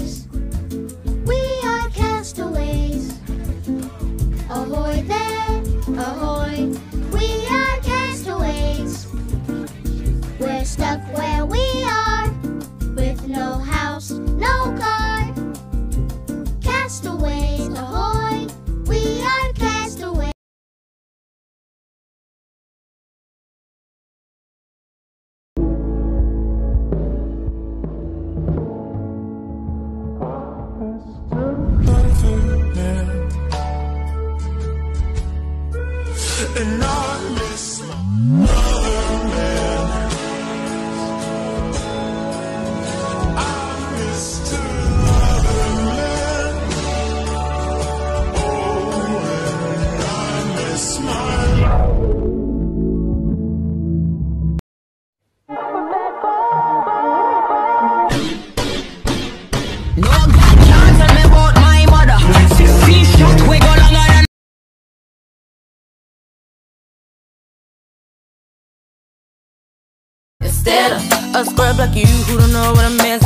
castaways. We are castaways. Ahoy there, ahoy. We are castaways. We're stuck where we are, with no house, no car. Castaways, ahoy. We are castaways. And I miss my other man. I miss the other man. Oh, and I miss my no God can't tell me about my mother. See shot we go longer than instead of a scrub like you who don't know what a man's